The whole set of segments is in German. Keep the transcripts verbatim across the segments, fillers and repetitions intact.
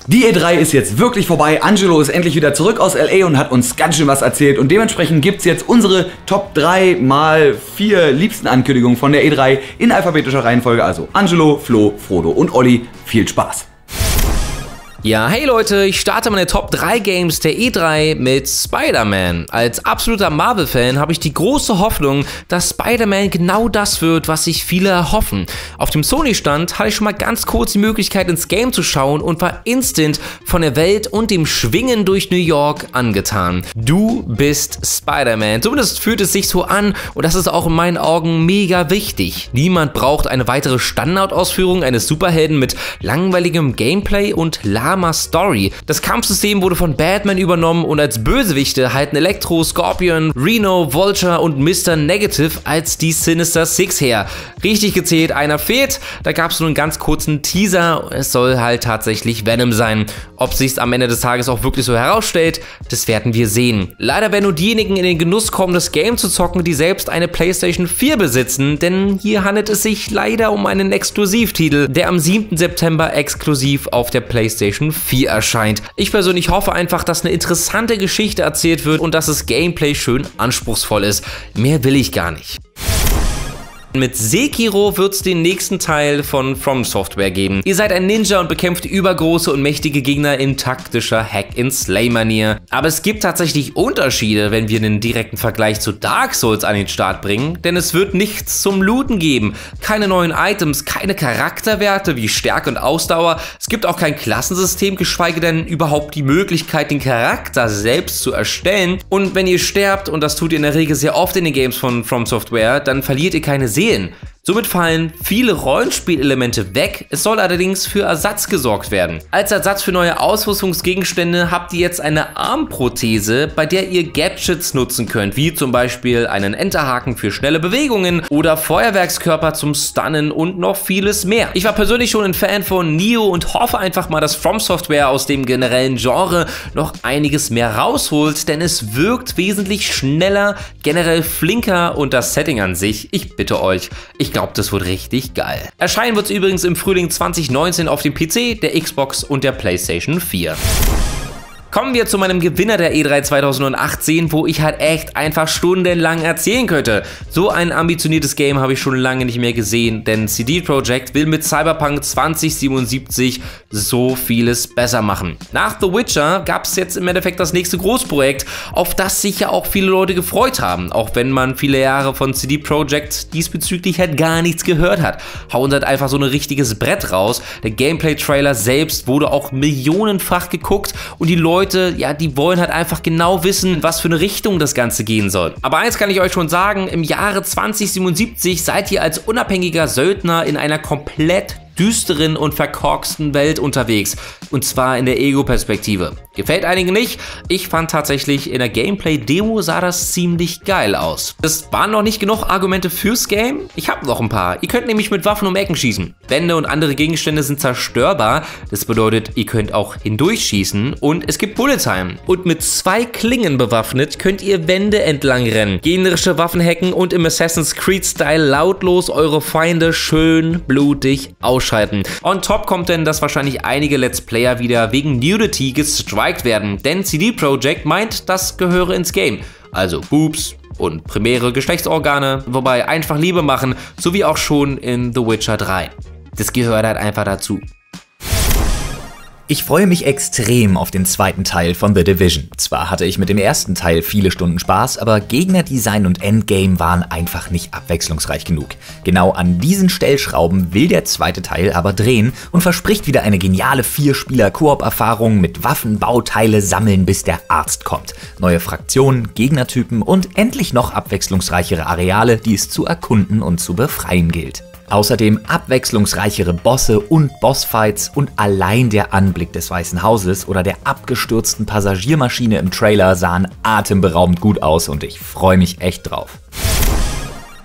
Die E drei ist jetzt wirklich vorbei. Angelo ist endlich wieder zurück aus L A und hat uns ganz schön was erzählt. Und dementsprechend gibt es jetzt unsere Top drei mal vier liebsten Ankündigungen von der E drei in alphabetischer Reihenfolge. Also Angelo, Flo, Frodo und Olli. Viel Spaß! Ja, hey Leute, ich starte meine Top drei Games der E drei mit Spider-Man. Als absoluter Marvel-Fan habe ich die große Hoffnung, dass Spider-Man genau das wird, was sich viele erhoffen. Auf dem Sony-Stand hatte ich schon mal ganz kurz die Möglichkeit ins Game zu schauen und war instant von der Welt und dem Schwingen durch New York angetan. Du bist Spider-Man, zumindest fühlt es sich so an und das ist auch in meinen Augen mega wichtig. Niemand braucht eine weitere Standardausführung eines Superhelden mit langweiligem Gameplay und Story. Das Kampfsystem wurde von Batman übernommen und als Bösewichte halten Electro, Scorpion, Rhino, Vulture und Mister Negative als die Sinister Six her. Richtig gezählt, einer fehlt. Da gab es nur einen ganz kurzen Teaser. Es soll halt tatsächlich Venom sein. Ob sich's am Ende des Tages auch wirklich so herausstellt, das werden wir sehen. Leider werden nur diejenigen in den Genuss kommen, das Game zu zocken, die selbst eine PlayStation vier besitzen, denn hier handelt es sich leider um einen Exklusivtitel, der am siebten September exklusiv auf der PlayStation vier erscheint. Ich persönlich hoffe einfach, dass eine interessante Geschichte erzählt wird und dass das Gameplay schön anspruchsvoll ist. Mehr will ich gar nicht. Mit Sekiro wird es den nächsten Teil von From Software geben. Ihr seid ein Ninja und bekämpft übergroße und mächtige Gegner in taktischer Hack-and-Slay-Manier. Aber es gibt tatsächlich Unterschiede, wenn wir einen direkten Vergleich zu Dark Souls an den Start bringen, denn es wird nichts zum Looten geben. Keine neuen Items, keine Charakterwerte wie Stärke und Ausdauer. Es gibt auch kein Klassensystem, geschweige denn überhaupt die Möglichkeit, den Charakter selbst zu erstellen. Und wenn ihr sterbt, und das tut ihr in der Regel sehr oft in den Games von From Software, dann verliert ihr keine Seelen. Somit fallen viele Rollenspielelemente weg, es soll allerdings für Ersatz gesorgt werden. Als Ersatz für neue Ausrüstungsgegenstände habt ihr jetzt eine Armprothese, bei der ihr Gadgets nutzen könnt, wie zum Beispiel einen Enterhaken für schnelle Bewegungen oder Feuerwerkskörper zum Stunnen und noch vieles mehr. Ich war persönlich schon ein Fan von Nioh und hoffe einfach mal, dass From Software aus dem generellen Genre noch einiges mehr rausholt, denn es wirkt wesentlich schneller, generell flinker und das Setting an sich, ich bitte euch, ich glaube, das wird richtig geil. Erscheinen wird es übrigens im Frühling zwanzig neunzehn auf dem P C, der Xbox und der PlayStation vier. Kommen wir zu meinem Gewinner der E drei zweitausendachtzehn, wo ich halt echt einfach stundenlang erzählen könnte. So ein ambitioniertes Game habe ich schon lange nicht mehr gesehen, denn C D Projekt will mit Cyberpunk zwanzig siebenundsiebzig so vieles besser machen. Nach The Witcher gab es jetzt im Endeffekt das nächste Großprojekt, auf das sich ja auch viele Leute gefreut haben, auch wenn man viele Jahre von C D Projekt diesbezüglich halt gar nichts gehört hat. Hauen halt einfach so ein richtiges Brett raus. Der Gameplay-Trailer selbst wurde auch millionenfach geguckt und die Leute Leute, ja, die wollen halt einfach genau wissen, was für eine Richtung das Ganze gehen soll. Aber eins kann ich euch schon sagen, im Jahre zwanzig siebenundsiebzig seid ihr als unabhängiger Söldner in einer komplett düsteren und verkorksten Welt unterwegs. Und zwar in der Ego-Perspektive. Gefällt einigen nicht? Ich fand tatsächlich, in der Gameplay-Demo sah das ziemlich geil aus. Es waren noch nicht genug Argumente fürs Game. Ich habe noch ein paar. Ihr könnt nämlich mit Waffen um Ecken schießen. Wände und andere Gegenstände sind zerstörbar. Das bedeutet, ihr könnt auch hindurchschießen und es gibt Bullet Time. Und mit zwei Klingen bewaffnet könnt ihr Wände entlang rennen, gegnerische Waffen hacken und im Assassin's Creed-Style lautlos eure Feinde schön blutig ausschalten. On top kommt denn, dass wahrscheinlich einige Let's Player wieder wegen Nudity gestrikt werden, denn C D Projekt meint, das gehöre ins Game. Also Boobs und primäre Geschlechtsorgane, wobei einfach Liebe machen, so wie auch schon in The Witcher drei. Das gehört halt einfach dazu. Ich freue mich extrem auf den zweiten Teil von The Division. Zwar hatte ich mit dem ersten Teil viele Stunden Spaß, aber Gegnerdesign und Endgame waren einfach nicht abwechslungsreich genug. Genau an diesen Stellschrauben will der zweite Teil aber drehen und verspricht wieder eine geniale Vier-Spieler-Koop-Erfahrung mit Waffen, Bauteile sammeln, bis der Arzt kommt. Neue Fraktionen, Gegnertypen und endlich noch abwechslungsreichere Areale, die es zu erkunden und zu befreien gilt. Außerdem abwechslungsreichere Bosse und Bossfights und allein der Anblick des Weißen Hauses oder der abgestürzten Passagiermaschine im Trailer sahen atemberaubend gut aus und ich freue mich echt drauf.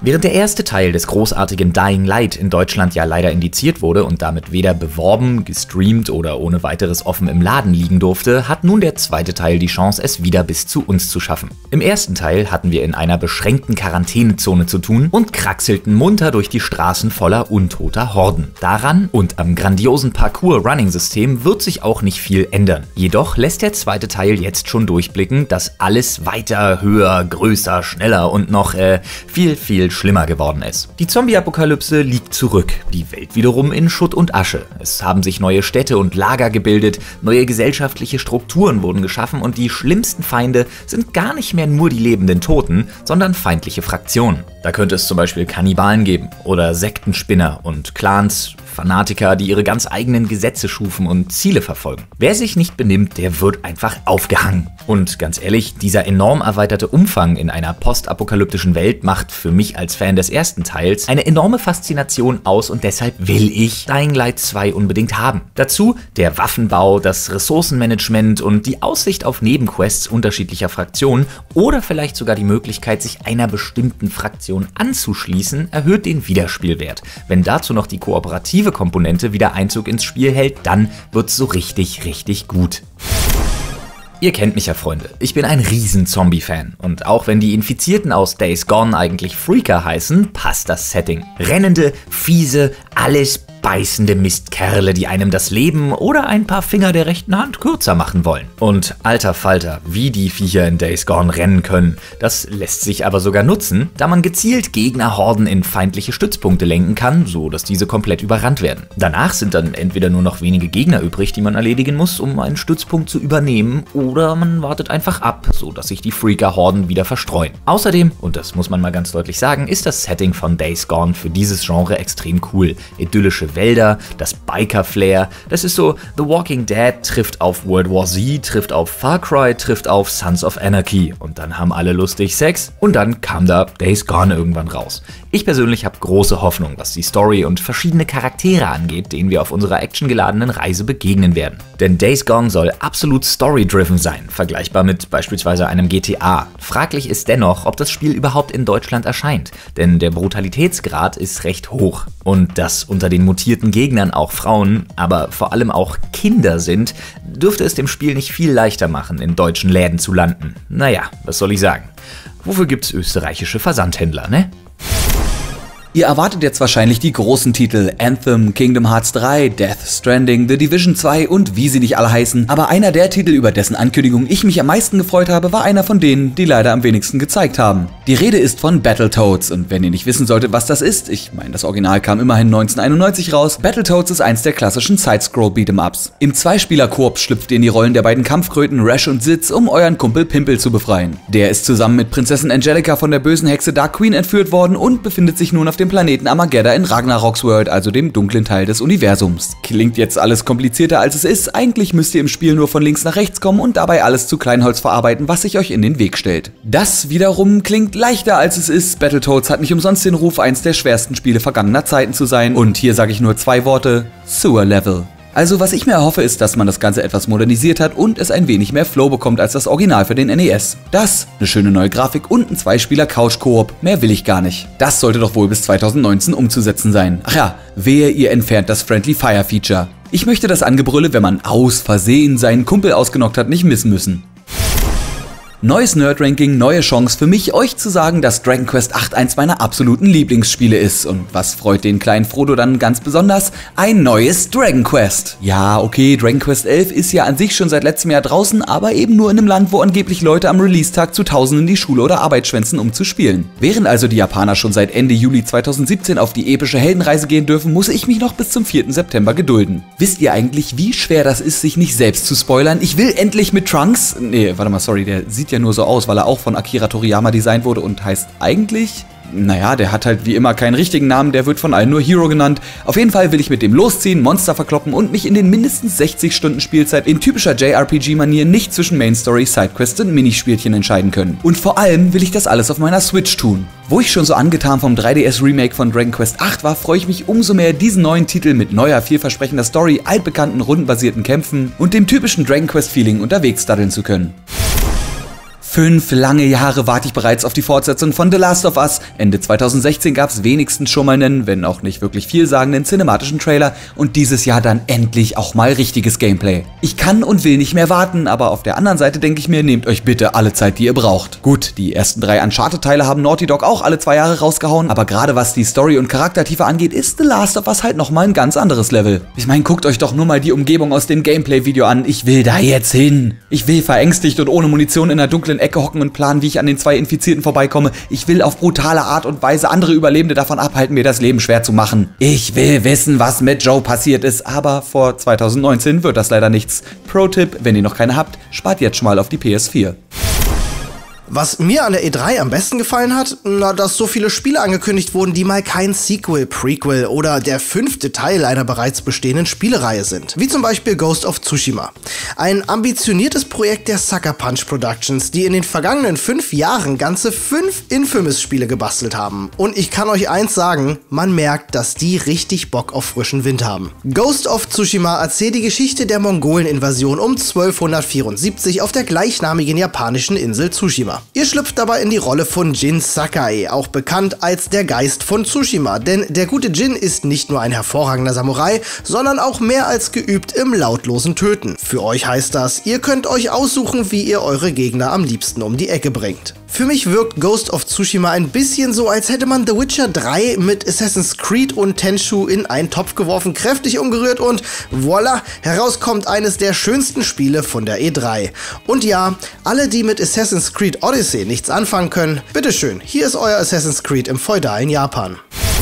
Während der erste Teil des großartigen Dying Light in Deutschland ja leider indiziert wurde und damit weder beworben, gestreamt oder ohne weiteres offen im Laden liegen durfte, hat nun der zweite Teil die Chance, es wieder bis zu uns zu schaffen. Im ersten Teil hatten wir in einer beschränkten Quarantänezone zu tun und kraxelten munter durch die Straßen voller untoter Horden. Daran und am grandiosen Parkour-Running-System wird sich auch nicht viel ändern. Jedoch lässt der zweite Teil jetzt schon durchblicken, dass alles weiter, höher, größer, schneller und noch äh, viel, viel schlimmer geworden ist. Die Zombie-Apokalypse liegt zurück, die Welt wiederum in Schutt und Asche. Es haben sich neue Städte und Lager gebildet, neue gesellschaftliche Strukturen wurden geschaffen und die schlimmsten Feinde sind gar nicht mehr nur die lebenden Toten, sondern feindliche Fraktionen. Da könnte es zum Beispiel Kannibalen geben oder Sektenspinner und Clans, Fanatiker, die ihre ganz eigenen Gesetze schufen und Ziele verfolgen. Wer sich nicht benimmt, der wird einfach aufgehangen. Und ganz ehrlich, dieser enorm erweiterte Umfang in einer postapokalyptischen Welt macht für mich als Fan des ersten Teils eine enorme Faszination aus und deshalb will ich Dying Light zwei unbedingt haben. Dazu der Waffenbau, das Ressourcenmanagement und die Aussicht auf Nebenquests unterschiedlicher Fraktionen oder vielleicht sogar die Möglichkeit, sich einer bestimmten Fraktion anzuschließen, erhöht den Wiederspielwert. Wenn dazu noch die kooperative Komponente wieder Einzug ins Spiel hält, dann wird's so richtig, richtig gut. Ihr kennt mich ja, Freunde. Ich bin ein riesen Zombie-Fan. Und auch wenn die Infizierten aus Days Gone eigentlich Freaker heißen, passt das Setting. Rennende, fiese, alles beißende Mistkerle, die einem das Leben oder ein paar Finger der rechten Hand kürzer machen wollen. Und alter Falter, wie die Viecher in Days Gone rennen können, das lässt sich aber sogar nutzen, da man gezielt Gegnerhorden in feindliche Stützpunkte lenken kann, so dass diese komplett überrannt werden. Danach sind dann entweder nur noch wenige Gegner übrig, die man erledigen muss, um einen Stützpunkt zu übernehmen, oder man wartet einfach ab, so dass sich die Freaker-Horden wieder verstreuen. Außerdem, und das muss man mal ganz deutlich sagen, ist das Setting von Days Gone für dieses Genre extrem cool. Idyllische Wälder, das Biker-Flair, das ist so, The Walking Dead trifft auf World War Z, trifft auf Far Cry, trifft auf Sons of Anarchy und dann haben alle lustig Sex und dann kam da Days Gone irgendwann raus. Ich persönlich habe große Hoffnung, was die Story und verschiedene Charaktere angeht, denen wir auf unserer actiongeladenen Reise begegnen werden. Denn Days Gone soll absolut story-driven sein, vergleichbar mit beispielsweise einem G T A. Fraglich ist dennoch, ob das Spiel überhaupt in Deutschland erscheint, denn der Brutalitätsgrad ist recht hoch. Und dass unter den mutierten Gegnern auch Frauen, aber vor allem auch Kinder sind, dürfte es dem Spiel nicht viel leichter machen, in deutschen Läden zu landen. Naja, was soll ich sagen? Wofür gibt's österreichische Versandhändler, ne? Ihr erwartet jetzt wahrscheinlich die großen Titel Anthem, Kingdom Hearts drei, Death Stranding, The Division zwei und wie sie nicht alle heißen, aber einer der Titel, über dessen Ankündigung ich mich am meisten gefreut habe, war einer von denen, die leider am wenigsten gezeigt haben. Die Rede ist von Battletoads und wenn ihr nicht wissen solltet, was das ist, ich meine, das Original kam immerhin neunzehnhunderteinundneunzig raus, Battletoads ist eins der klassischen Side-Scroll-Beat'em-Ups. Im Zweispieler-Koop schlüpft ihr in die Rollen der beiden Kampfkröten Rash und Sitz, um euren Kumpel Pimpel zu befreien. Der ist zusammen mit Prinzessin Angelica von der bösen Hexe Dark Queen entführt worden und befindet sich nun auf dem Planeten Armageddon in Ragnarok's World, also dem dunklen Teil des Universums. Klingt jetzt alles komplizierter als es ist, eigentlich müsst ihr im Spiel nur von links nach rechts kommen und dabei alles zu Kleinholz verarbeiten, was sich euch in den Weg stellt. Das wiederum klingt leichter als es ist. Battletoads hat nicht umsonst den Ruf, eins der schwersten Spiele vergangener Zeiten zu sein und hier sage ich nur zwei Worte: Sewer Level. Also was ich mir erhoffe ist, dass man das Ganze etwas modernisiert hat und es ein wenig mehr Flow bekommt als das Original für den N E S. Das, eine schöne neue Grafik und ein Zweispieler-Couch-Koop, mehr will ich gar nicht. Das sollte doch wohl bis zweitausendneunzehn umzusetzen sein. Ach ja, wehe ihr entfernt das Friendly Fire Feature. Ich möchte das Angebrülle, wenn man aus Versehen seinen Kumpel ausgenockt hat, nicht missen müssen. Neues Nerd-Ranking, neue Chance für mich, euch zu sagen, dass Dragon Quest acht eins meiner absoluten Lieblingsspiele ist. Und was freut den kleinen Frodo dann ganz besonders? Ein neues Dragon Quest. Ja, okay, Dragon Quest elf ist ja an sich schon seit letztem Jahr draußen, aber eben nur in einem Land, wo angeblich Leute am Release-Tag zu Tausenden die Schule oder Arbeit schwänzen, um zu spielen. Während also die Japaner schon seit Ende Juli zweitausendsiebzehn auf die epische Heldenreise gehen dürfen, muss ich mich noch bis zum vierten September gedulden. Wisst ihr eigentlich, wie schwer das ist, sich nicht selbst zu spoilern? Ich will endlich mit Trunks... Nee, warte mal, sorry, der sieht ja nur so aus, weil er auch von Akira Toriyama designt wurde und heißt eigentlich... Naja, der hat halt wie immer keinen richtigen Namen, der wird von allen nur Hero genannt. Auf jeden Fall will ich mit dem losziehen, Monster verkloppen und mich in den mindestens sechzig Stunden Spielzeit in typischer J R P G-Manier nicht zwischen Main Story, Sidequests und Minispielchen entscheiden können. Und vor allem will ich das alles auf meiner Switch tun. Wo ich schon so angetan vom drei D S-Remake von Dragon Quest acht war, freue ich mich umso mehr, diesen neuen Titel mit neuer, vielversprechender Story, altbekannten, rundenbasierten Kämpfen und dem typischen Dragon Quest-Feeling unterwegs daddeln zu können. Fünf lange Jahre warte ich bereits auf die Fortsetzung von The Last of Us. Ende zweitausendsechzehn gab es wenigstens schon mal einen, wenn auch nicht wirklich vielsagenden, cinematischen Trailer und dieses Jahr dann endlich auch mal richtiges Gameplay. Ich kann und will nicht mehr warten, aber auf der anderen Seite denke ich mir, nehmt euch bitte alle Zeit, die ihr braucht. Gut, die ersten drei Uncharted-Teile haben Naughty Dog auch alle zwei Jahre rausgehauen, aber gerade was die Story und Charaktertiefe angeht, ist The Last of Us halt nochmal ein ganz anderes Level. Ich meine, guckt euch doch nur mal die Umgebung aus dem Gameplay-Video an. Ich will da jetzt hin. Ich will verängstigt und ohne Munition in der dunklen Ecke hocken und planen, wie ich an den zwei Infizierten vorbeikomme. Ich will auf brutale Art und Weise andere Überlebende davon abhalten, mir das Leben schwer zu machen. Ich will wissen, was mit Joe passiert ist, aber vor zweitausendneunzehn wird das leider nichts. Pro-Tipp, wenn ihr noch keine habt, spart jetzt schon mal auf die P S vier. Was mir an der E drei am besten gefallen hat, na, dass so viele Spiele angekündigt wurden, die mal kein Sequel, Prequel oder der fünfte Teil einer bereits bestehenden Spielereihe sind. Wie zum Beispiel Ghost of Tsushima. Ein ambitioniertes Projekt der Sucker Punch Productions, die in den vergangenen fünf Jahren ganze fünf Infamous-Spiele gebastelt haben. Und ich kann euch eins sagen, man merkt, dass die richtig Bock auf frischen Wind haben. Ghost of Tsushima erzählt die Geschichte der Mongolen-Invasion um zwölfhundertvierundsiebzig auf der gleichnamigen japanischen Insel Tsushima. Ihr schlüpft dabei in die Rolle von Jin Sakai, auch bekannt als der Geist von Tsushima, denn der gute Jin ist nicht nur ein hervorragender Samurai, sondern auch mehr als geübt im lautlosen Töten. Für euch heißt das, ihr könnt euch aussuchen, wie ihr eure Gegner am liebsten um die Ecke bringt. Für mich wirkt Ghost of Tsushima ein bisschen so, als hätte man The Witcher drei mit Assassin's Creed und Tenchu in einen Topf geworfen, kräftig umgerührt und voilà, herauskommt eines der schönsten Spiele von der E drei. Und ja, alle, die mit Assassin's Creed Odyssey nichts anfangen können, bitteschön, hier ist euer Assassin's Creed im feudalen Japan.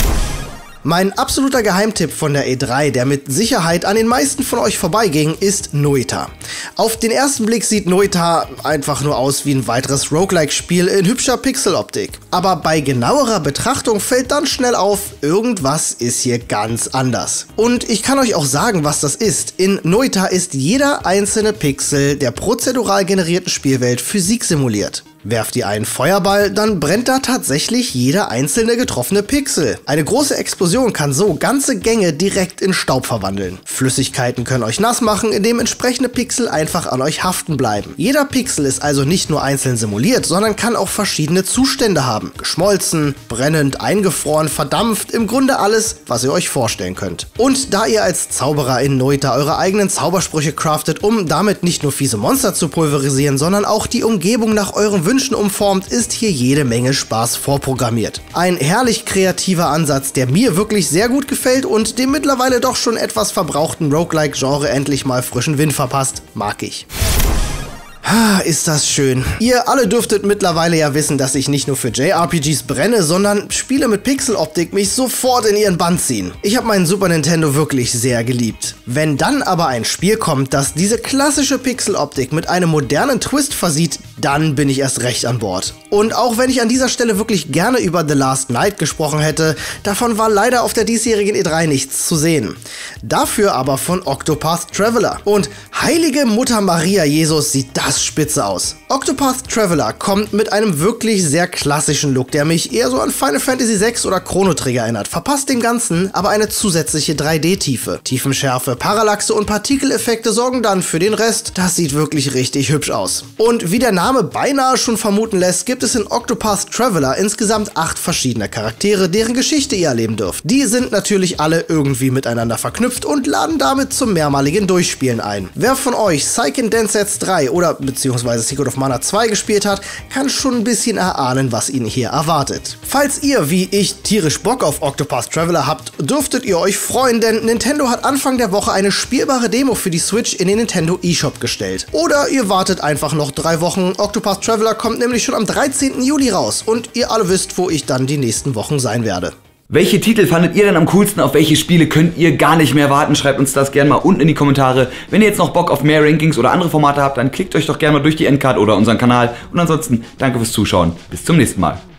Mein absoluter Geheimtipp von der E drei, der mit Sicherheit an den meisten von euch vorbeiging, ist Noita. Auf den ersten Blick sieht Noita einfach nur aus wie ein weiteres Roguelike-Spiel in hübscher Pixeloptik. Aber bei genauerer Betrachtung fällt dann schnell auf, irgendwas ist hier ganz anders. Und ich kann euch auch sagen, was das ist. In Noita ist jeder einzelne Pixel der prozedural generierten Spielwelt Physik simuliert. Werft ihr einen Feuerball, dann brennt da tatsächlich jeder einzelne getroffene Pixel. Eine große Explosion kann so ganze Gänge direkt in Staub verwandeln. Flüssigkeiten können euch nass machen, indem entsprechende Pixel einfach an euch haften bleiben. Jeder Pixel ist also nicht nur einzeln simuliert, sondern kann auch verschiedene Zustände haben. Geschmolzen, brennend, eingefroren, verdampft, im Grunde alles, was ihr euch vorstellen könnt. Und da ihr als Zauberer in Noita eure eigenen Zaubersprüche craftet, um damit nicht nur fiese Monster zu pulverisieren, sondern auch die Umgebung nach euren Wünschen umformt, ist hier jede Menge Spaß vorprogrammiert. Ein herrlich kreativer Ansatz, der mir wirklich sehr gut gefällt und dem mittlerweile doch schon etwas verbrauchten Roguelike-Genre endlich mal frischen Wind verpasst, mag ich. Ist das schön. Ihr alle dürftet mittlerweile ja wissen, dass ich nicht nur für J R P Gs brenne, sondern Spiele mit Pixeloptik mich sofort in ihren Bann ziehen. Ich habe meinen Super Nintendo wirklich sehr geliebt. Wenn dann aber ein Spiel kommt, das diese klassische Pixeloptik mit einem modernen Twist versieht, dann bin ich erst recht an Bord. Und auch wenn ich an dieser Stelle wirklich gerne über The Last Night gesprochen hätte, davon war leider auf der diesjährigen E drei nichts zu sehen. Dafür aber von Octopath Traveler. Und heilige Mutter Maria Jesus, sieht das spitze aus. Octopath Traveler kommt mit einem wirklich sehr klassischen Look, der mich eher so an Final Fantasy sechs oder Chrono Trigger erinnert, verpasst dem Ganzen aber eine zusätzliche drei D-Tiefe. Tiefenschärfe, Parallaxe und Partikeleffekte sorgen dann für den Rest. Das sieht wirklich richtig hübsch aus. Und wie der Name beinahe schon vermuten lässt, gibt es in Octopath Traveler insgesamt acht verschiedene Charaktere, deren Geschichte ihr erleben dürft. Die sind natürlich alle irgendwie miteinander verknüpft und laden damit zum mehrmaligen Durchspielen ein. Wer von euch Seiken Densetsu drei oder beziehungsweise Secret of Mana zwei gespielt hat, kann schon ein bisschen erahnen, was ihn hier erwartet. Falls ihr, wie ich, tierisch Bock auf Octopath Traveler habt, dürftet ihr euch freuen, denn Nintendo hat Anfang der Woche eine spielbare Demo für die Switch in den Nintendo eShop gestellt. Oder ihr wartet einfach noch drei Wochen. Octopath Traveler kommt nämlich schon am dreizehnten Juli raus und ihr alle wisst, wo ich dann die nächsten Wochen sein werde. Welche Titel fandet ihr denn am coolsten? Auf welche Spiele könnt ihr gar nicht mehr warten? Schreibt uns das gerne mal unten in die Kommentare. Wenn ihr jetzt noch Bock auf mehr Rankings oder andere Formate habt, dann klickt euch doch gerne mal durch die Endcard oder unseren Kanal. Und ansonsten danke fürs Zuschauen. Bis zum nächsten Mal.